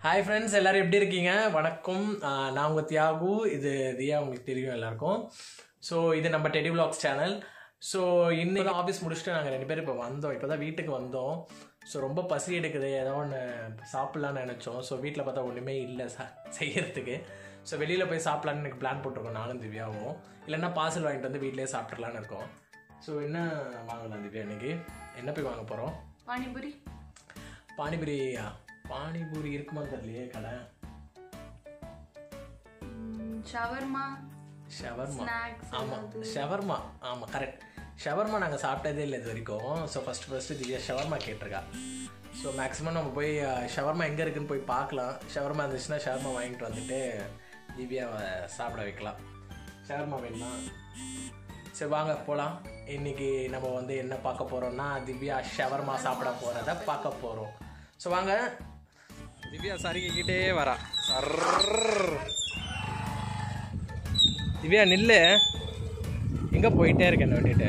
Hi friends, எல்லோரும் எப்படி இருக்கீங்க? வணக்கம். நான் உங்கள் தியாகு. இது தியா, உங்களுக்கு தெரியும் எல்லாருக்கும். ஸோ இது நம்ம டெடி விலாக்ஸ் சேனல். ஸோ இன்னைக்கு ஆஃபீஸ் முடிச்சுட்டு நாங்கள் 2 பேரும் இப்போ வந்தோம். இப்போ தான் வீட்டுக்கு வந்தோம். ஸோ ரொம்ப பசி எடுக்குது, ஏதோ ஒன்று சாப்பிட்லான்னு நினச்சோம். ஸோ வீட்டில் பார்த்தா ஒன்றுமே இல்லை செய்யறதுக்கு. ஸோ வெளியில் போய் சாப்பிட்லான்னு எனக்கு பிளான் போட்டிருக்கோம், நானும் திவ்யாவும். இல்லைன்னா பார்சல் வாங்கிட்டு வந்து வீட்டிலே சாப்பிட்றலான்னு இருக்கோம். ஸோ என்ன வாங்கலாம் திவ்யா? இன்னைக்கு என்ன போய் வாங்க போகிறோம்? பானிபூரி. பானிபூரியா? பானிபூரி இருக்குமா தெரியலையே கடை. ஷவர்மா. ஆமாம், ஷவர்மா. ஆமாம், கரெக்ட். ஷவர்மா நாங்கள் சாப்பிட்டதே இல்லை இது வரைக்கும். ஸோ ஃபஸ்ட்டு திவ்யா ஷவர்மா கேட்டிருக்கா. ஸோ மேக்ஸிமம் நம்ம போய் ஷவர்மா எங்கே இருக்குதுன்னு போய் பார்க்கலாம். ஷவர்மா இருந்துச்சுன்னா ஷவர்மா வாங்கிட்டு வந்துட்டு திவ்யாவை சாப்பிட வைக்கலாம். ஷவர்மா வேணுமா? சரி வாங்க போகலாம். இன்றைக்கி நம்ம வந்து என்ன பார்க்க போகிறோம்னா, திவ்யா ஷவர்மா சாப்பிட போகிறத பார்க்க போகிறோம். ஸோ வாங்க. திவ்யா சரிக்கிட்டே வரா. திவ்யா நில்லு, எங்கே போயிட்டே இருக்க என்ன விட்டுட்டு?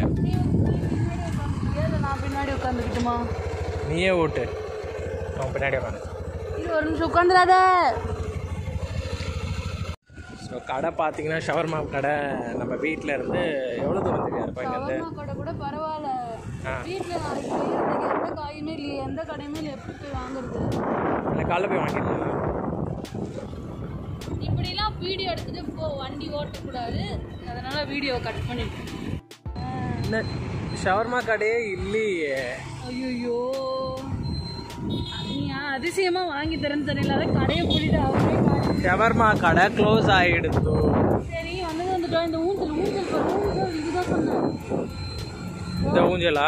நான் பின்னாடி உட்காந்துக்கிட்டுமா? நீயே ஓட்டு, அவன் பின்னாடி உட்காந்து. ஒரு நிமிஷம் உட்காந்துடாத. ஸோ கடை பார்த்தீங்கன்னா ஷவர்மா கடை நம்ம வீட்டில் இருந்து எவ்வளோ தூரம் திவ்யா இருப்பா இங்கேருந்து? கடை கூட பரவாயில்ல. வீட்டில் எந்த காயுமே இல்லையே, எந்த கடையுமே இல்லை, எப்படி போய் வாங்குறது? இல்லை காலைல போய் வாங்கிடலாம். இப்படிலாம் வீடியோ எடுத்துட்டு போ, வண்டி ஓட்டக்கூடாது, அதனால வீடியோ கட் பண்ணிட்டேன். இல்லை ஷவர்மா கடையே இல்லையே. ஐயோ, நீ அதிசயமா வாங்கி தரேன்னு தெரியல, அதை கடையை போட்டுட்டு அவரே ஷவர்மா கடை க்ளோஸ் ஆகிடுது. சரி வந்துட்டோம். இந்த ஊஞ்சல் இதுதான் சொன்னேன். இந்த ஊஞ்சலா?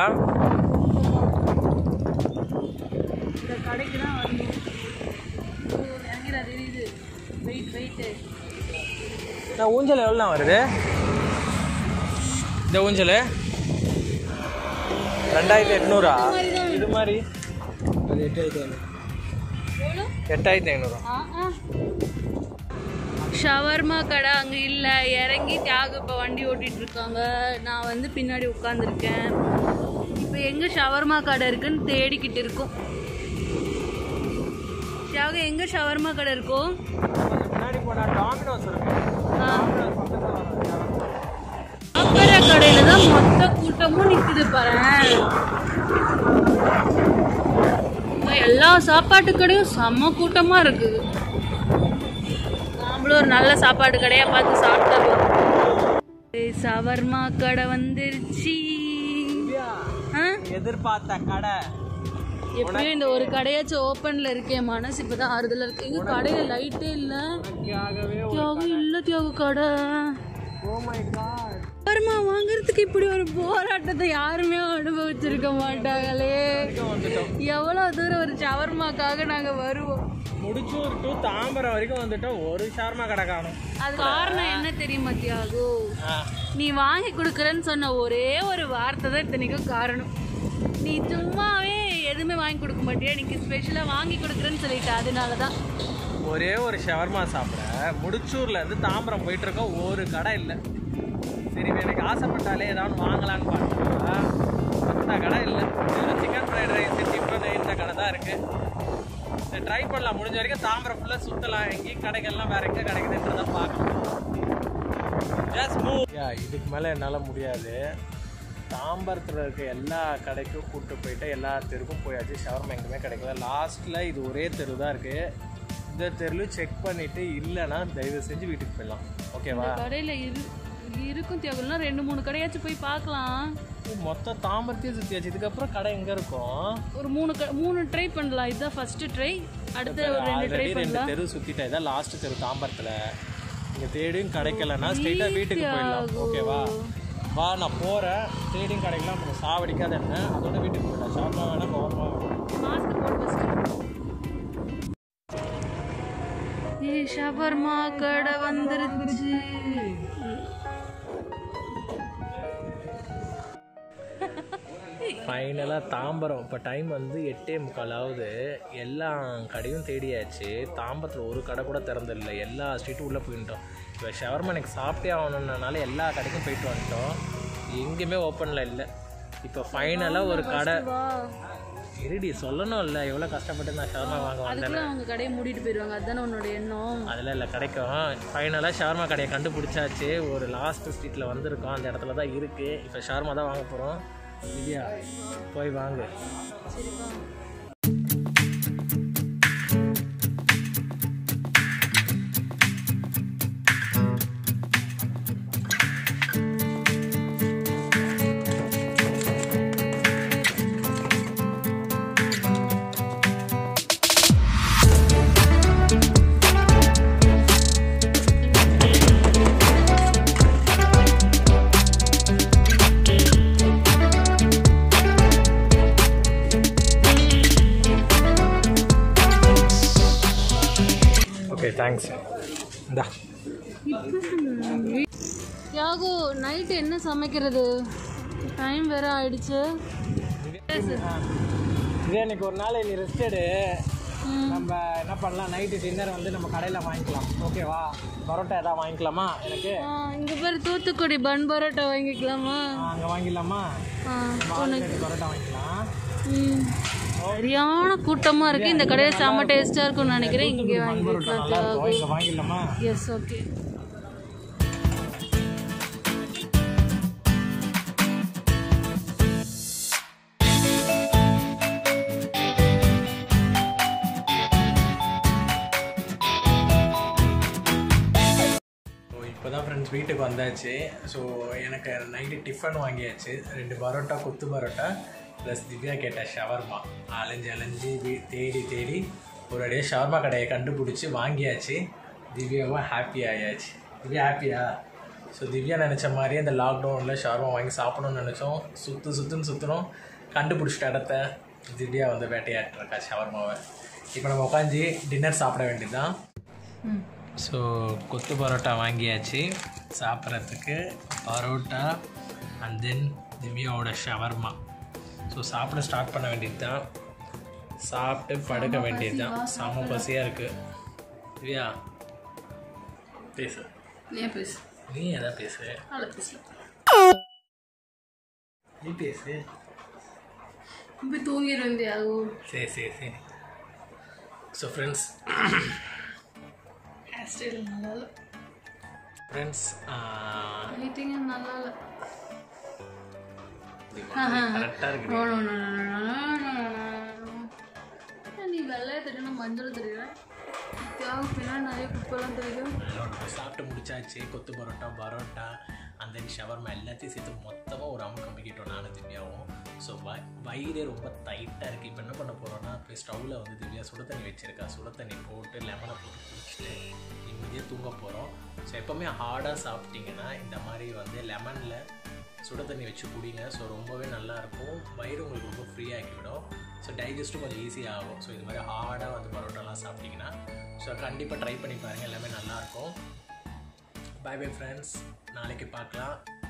இந்த கடைக்கு தான் வரணும். இறங்கிடா, தெரியுது. வெயிட்டு. நான் ஊஞ்சல் எவ்வளோண்ணா வருது? இந்த ஊஞ்சல் 2800. இது மாதிரி அது 8500. ஷவர்மா கடை அங்கே இல்லை, இறங்கி தியாகு இப்போ வண்டி ஓட்டிகிட்டு இருக்காங்க. நான் வந்து பின்னாடி உட்காந்துருக்கேன். இப்போ எங்கே ஷவர்மா கடை இருக்குன்னு தேடிக்கிட்டு இருக்கோம். தியாகு எங்கே ஷவர்மா கடை இருக்கும்? முன்னாடி போனா டாமினோஸ் இருக்கு. சாப்பிட்ற கடையில் தான் மொத்த கூட்டமும் நிற்குது பாரு. எல்லா சாப்பாட்டு கடையும் செம்ம கூட்டமாக இருக்குது. நாமளும் ஒரு நல்ல சாப்பாடு கடையாக பார்த்து சாப்பிட்டுருவோம். ஷவர்மா கடை வந்துருச்சு. எதிர்பார்த்த கடை எப்படியும் இந்த ஒரு கடையாச்சும் ஓப்பன்ல இருக்கேன், மனசு இப்பதான் ஆறுதலா இருக்கு. எங்க கடையில லைட்டே இல்ல. தியாகு இல்ல, தியாகு கடை. ஷவர்மா வாங்குறதுக்கு இப்படி ஒரு போராட்டத்தை யாருமே அனுபவிச்சிருக்க மாட்டாங்களே. எவ்வளவு தூரம் ஒரு ஷவர்மாக்காக நாங்க வருவோம். முடிச்சூர் டு தாம்பரம் வரைக்கும் வந்துட்டோம், ஒரு ஷவர்மா கடை காணும். அது காரணம் என்ன தெரியுமா தியாகு? நீ வாங்கி கொடுக்குறேன்னு சொன்ன ஒரே ஒரு வார்த்தை தான் இத்தனைக்கும் காரணம். நீ சும்மாவே எதுவுமே வாங்கி கொடுக்க மாட்டியா, நீங்க ஸ்பெஷலாக வாங்கி கொடுக்குறேன்னு சொல்லிட்டு அதனால தான். ஒரே ஒரு ஷவர்மா சாப்பிட முடிச்சூர்ல இருந்து தாம்பரம் போயிட்டு இருக்கோம், ஒரு கடை இல்லை. சரி எனக்கு ஆசைப்பட்டாலே ஏதாவது வாங்கலான்னு பார்த்தா அந்த கடை இல்லை. சிக்கன் ஃப்ரைட் ரைஸ், டிஃபன் இந்த கடை தான் இருக்கு. சரி ட்ரை பண்ணலாம், முடிஞ்ச வரைக்கும் தாம்பரம் ஃபுல்லாக சுற்றலாம். எங்கேயும் கடைகள்லாம் வேற எங்கே கிடைக்குதுன்றதை பார்க்கலாம். Just move. இதுக்கு மேலே என்னால் முடியாது. தாம்பரத்தில் இருக்க எல்லா கடைக்கும் கூப்பிட்டு போயிட்டு எல்லா தெருக்கும் போயாச்சு. ஷவர்மா எங்கேயுமே கிடைக்கல. லாஸ்ட்டில் இது ஒரே தெரு தான் இருக்குது. இந்த தெருவில் செக் பண்ணிவிட்டு இல்லைன்னா தயவு செஞ்சு வீட்டுக்கு போயிடலாம். ஓகேவா? கடையில் இருக்கும் தியாகுலாம் 2-3 கடையாச்சும் போய் பார்க்கலாம். மொத்தம் தாம்பரத்தையும் சுற்றியாச்சு. இதுக்கப்புறம் கடை எங்கே இருக்கும்? ஒரு 3 ட்ரை பண்ணலாம். இதுதான் ஃபர்ஸ்ட் ட்ரை. அடுத்த ஒரு 2 ட்ரை பண்ணலாம். 2 தெரு சுற்றிட்டேன். இதான் லாஸ்ட் தெரு தாம்பரத்தில். இங்கே தேடியும் கிடைக்கலன்னா ஸ்ட்ரெயிட்டாக வீட்டுக்கு போயிடலாம். ஓகேவா? வா, நான் போகிறேன். தேடியும் கிடைக்கலாம், நம்ம சாவடிக்காத என்ன, அதோட வீட்டுக்கு போயிடலாம். ஷவர்மா வேணா கவர்மா ஷவர்மா கடை வந்துருச்சு. ஃபைனலாக தாம்பரம் இப்போ டைம் வந்து 8:45 ஆகுது. எல்லா கடையும் தேடியாச்சு. தாம்பரத்தில் ஒரு கடை கூட திறந்தில்லை. எல்லா ஸ்ட்ரீட்டும் உள்ளே போயிட்டோம். இப்போ ஷவர்மா எனக்கு சாப்பிட்டே ஆகணுன்றனால எல்லா கடைக்கும் போயிட்டு வந்துட்டோம். எங்கேயுமே ஓப்பனில் இல்லை. இப்போ ஃபைனலாக ஒரு கடை இருடி சொல்லணும் இல்லை எவ்வளோ கஷ்டப்பட்டு நான் ஷவர்மா வாங்க வந்தேன். அதுக்குள்ள அவங்க கடையை மூடிட்டு போயிடுவாங்க, அதுதானே உன்னோட எண்ணம். அதெல்லாம் இல்லை, கிடைக்கும். ஃபைனலாக ஷவர்மா கடையை கண்டுபிடிச்சாச்சு. ஒரு லாஸ்ட் ஸ்ட்ரீட்டில் வந்திருக்கோம், அந்த இடத்துல தான் இருக்குது. இப்போ ஷவர்மா தான் வாங்க போகிறோம். திவ்யா போய் வாங்க. சரிப்பா. தேங்க்ஸ். இந்தா தியாகு, நைட்டு என்ன சமைக்கிறது? டைம் வேற ஆயிடுச்சு. இதே இன்னைக்கு ஒரு நாள் நீ ரெஸ்ட் எடு. நம்ம என்ன பண்ணலாம், நைட்டு டின்னர் வந்து நம்ம கடையில் வாங்கிக்கலாம். ஓகேவா? பரோட்டா எதாவது வாங்கிக்கலாமா? எனக்கு இங்கே பேர் தூத்துக்குடி பன் பரோட்டா வாங்கிக்கலாமா? அங்கே வாங்கிடலாமா? பரோட்டா வாங்கிக்கலாம். சரியான கூட்டமாக இருக்குது. இந்த கடையில் செம்ம டேஸ்ட்டாக இருக்கும்னு நினைக்கிறேன். இங்கே வாங்கிடலாமா? S, okay. இப்போ தான் ஃப்ரெண்ட்ஸ் வீட்டுக்கு வந்தாச்சு. ஸோ எனக்கு நைட்டு டிஃபன் வாங்கியாச்சு. 2 பரோட்டா, கொத்து பரோட்டா ப்ளஸ் திவ்யா கேட்ட ஷவர்மா. அலைஞ்சு தேடி ஒரு அடியே ஷவர்மா கடையை கண்டுபிடிச்சி வாங்கியாச்சு. திவ்யாவும் ஹாப்பி ஆயாச்சு. திவ்யா ஹாப்பியா? ஸோ திவ்யா நினச்ச மாதிரியே இந்த லாக்டவுனில் ஷவர்மா வாங்கி சாப்பிடணும்னு நினச்சோம். சுற்றணும், கண்டுபிடிச்சிட்ட இடத்த திவ்யா வந்து வேட்டையாட்டிருக்கா ஷவர்மாவை. இப்போ நம்ம உட்காந்து டின்னர் சாப்பிட வேண்டியது தான். ஸோ கொத்து பரோட்டா வாங்கியாச்சு சாப்பிட்றதுக்கு. பரோட்டா அண்ட் தென் திவ்யாவோட ஷவர்மா. ஸோ சாப்பிட ஸ்டார்ட் பண்ண வேண்டியது தான். சாப்பிட்டு படுக்க வேண்டியது தான். செம பசியாக இருக்குது. திவ்யா பேசு. பேசு. நீ எதாவது பேசு. நீ பேசு. போய் தூங்கிடுவேன் தியாகு. சரி. ஸோ ஃப்ரெண்ட்ஸ், நல்லா இல்லை ஃப்ரெண்ட்ஸ், மீட்டிங் நல்லா இல்லை. கரெக்டாக இருக்கு. நீ வெள்ளையை தெரியணும், மஞ்சள் தெரியல. தியாகு பின்னாடி நிறைய குப்பெல்லாம் தெரியும். சாப்பிட்டு முடிச்சாச்சு. கொத்து பரோட்டா அந்த ஷவர்மா எல்லாத்தையும் சேர்த்து மொத்தமாக ஒரு அமுக்கு அமுக்கிட்டோம் நானும் திவ்யாவும். ஸோ வயிறே ரொம்ப டைட்டாக இருக்குது. இப்போ என்ன பண்ண போகிறோன்னா, போய் ஸ்டவ்வில் வந்து திவ்யா சுட தண்ணி வச்சுருக்கா. சுட தண்ணி போட்டு லெமனை போட்டு குடிச்சிட்டு நிம்மதியாக தூங்க போகிறோம். ஸோ எப்போவுமே ஹார்டாக சாப்பிட்டிங்கன்னா இந்த மாதிரி வந்து லெமனில் சுட தண்ணி வச்சு குடிங்க. ஸோ ரொம்பவே நல்லாயிருக்கும். வயிறு உங்களுக்கு ரொம்ப ஃப்ரீயாக ஆக்கிவிடும். ஸோ டைஜஸ்ட்டும் கொஞ்சம் ஈஸியாக ஆகும். ஸோ இது மாதிரி ஹார்டாக வந்து பரோட்டாலாம் சாப்பிட்டிங்கன்னா ஸோ கண்டிப்பாக ட்ரை பண்ணி பாருங்கள். எல்லாமே நல்லாயிருக்கும். பை ஃப்ரெண்ட்ஸ், நாளைக்கு பார்க்கலாம்.